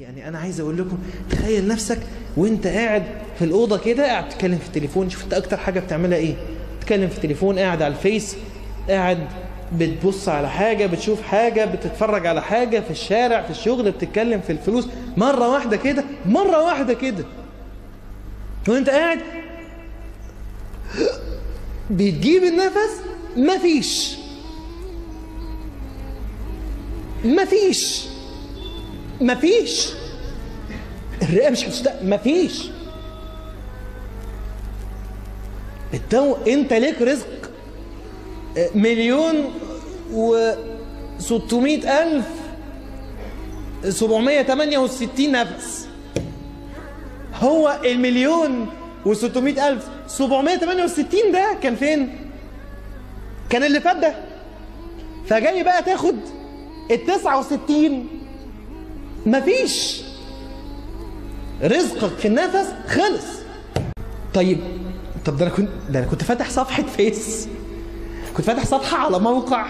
يعني أنا عايز أقول لكم، تخيل نفسك وأنت قاعد في الأوضة كده، قاعد تتكلم في التليفون. شوف أنت أكتر حاجة بتعملها إيه؟ تتكلم في التليفون، قاعد على الفيس، قاعد بتبص على حاجة، بتشوف حاجة، بتتفرج على حاجة في الشارع، في الشغل، بتتكلم في الفلوس. مرة واحدة كده، مرة واحدة كده وأنت قاعد بتجيب النفس، مفيش الرئة مش هتشتغل، مفيش. انت ليك رزق 1,600,768 نفس. هو 1,600,768 ده كان فين؟ كان اللي فات ده. فجاي بقى تاخد 69. مفيش، رزقك في النفس خلص. طب ده انا كنت فاتح صفحة فيس، كنت فاتح صفحة على موقع،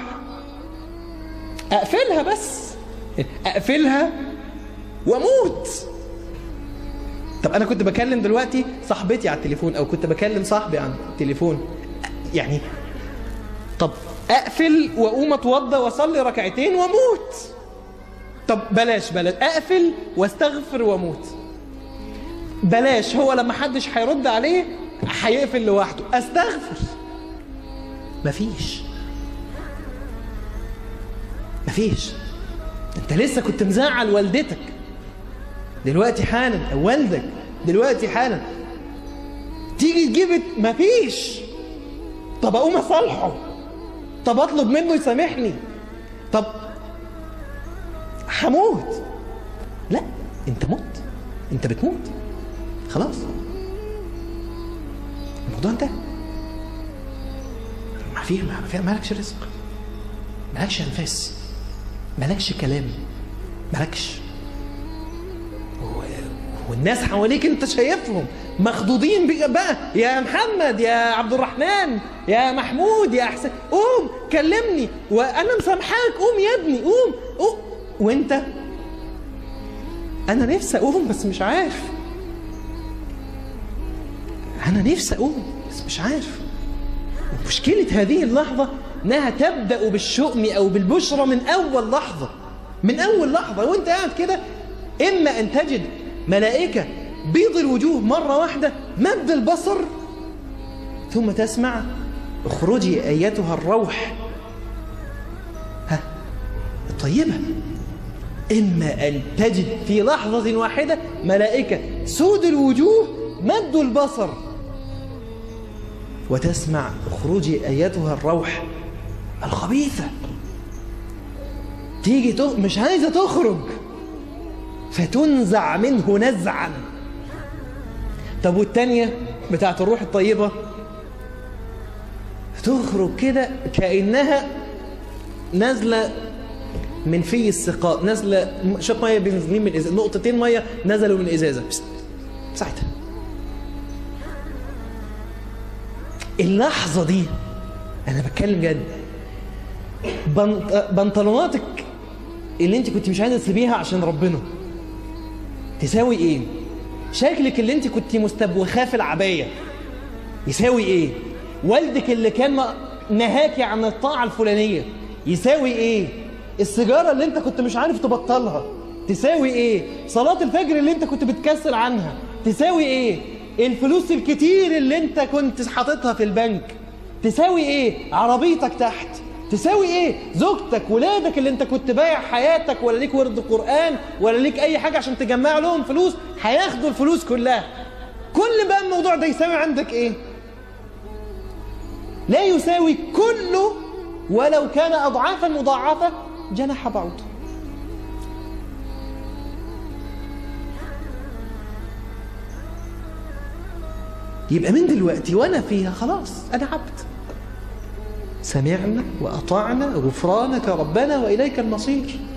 اقفلها بس، اقفلها واموت. طب انا كنت بكلم دلوقتي صاحبتي على التليفون، او كنت بكلم صاحبي على التليفون، يعني طب اقفل واقوم اتوضى واصلي ركعتين واموت. طب بلاش اقفل واستغفر واموت. بلاش، هو لما حدش هيرد عليه هيقفل لوحده، استغفر. مفيش. انت لسه كنت مزعل والدتك دلوقتي حالا، او والدك دلوقتي حالا، تيجي تجيب مفيش. طب اقوم اصالحه، طب اطلب منه يسامحني، طب هموت. لا، انت مت، انت بتموت خلاص، الموضوع انتهى. مالكش رزق، مالكش انفاس، مالكش كلام، مالكش. والناس حواليك انت شايفهم مخضوضين بقى، يا محمد، يا عبد الرحمن، يا محمود، يا حسين، قوم كلمني وانا مسامحاك، قوم يا ابني، قوم. وانت انا نفسي اقوم بس مش عارف، انا نفسي اقوم بس مش عارف. مشكلة هذه اللحظة انها تبدأ بالشؤم او بالبشرى من اول لحظة، وانت قاعد كده، اما ان تجد ملائكة بيض الوجوه مرة واحدة مد البصر، ثم تسمع اخرجي ايتها الروح الطيبة. اما ان تجد في لحظة واحدة ملائكة سود الوجوه مدوا البصر، وتسمع اخرجي ايتها الروح الخبيثة. تيجي مش عايزة تخرج، فتنزع منه نزعا. طب والتانية بتاعت الروح الطيبة تخرج كده كأنها نازلة من في السقاء، نازلة شوية مية بينزلين من إزازة، نقطتين مية نزلوا من إزازة ساعتها. اللحظة دي أنا بتكلم جد، بنطلوناتك اللي انت كنت مش عايزة تسيبيها عشان ربنا تساوي ايه؟ شكلك اللي انت كنت مستبوخاه في العباية يساوي ايه؟ والدك اللي كان نهاكي عن الطاعة الفلانية يساوي ايه؟ السيجارة اللي انت كنت مش عارف تبطلها تساوي ايه؟ صلاة الفجر اللي انت كنت بتكسل عنها تساوي ايه؟ الفلوس الكتير اللي انت كنت حاططها في البنك تساوي ايه؟ عربيتك تحت تساوي ايه؟ زوجتك، ولادك اللي انت كنت بايع حياتك، ولا ليك ورد قرآن ولا ليك اي حاجة عشان تجمع لهم فلوس، هياخدوا الفلوس كلها. كل بقى الموضوع ده يساوي عندك ايه؟ لا يساوي كله، ولو كان اضعافا مضاعفة جناح بعوض. يبقى من دلوقتي وانا فيها خلاص انا عبد، سمعنا وأطعنا غفرانك ربنا وإليك المصير.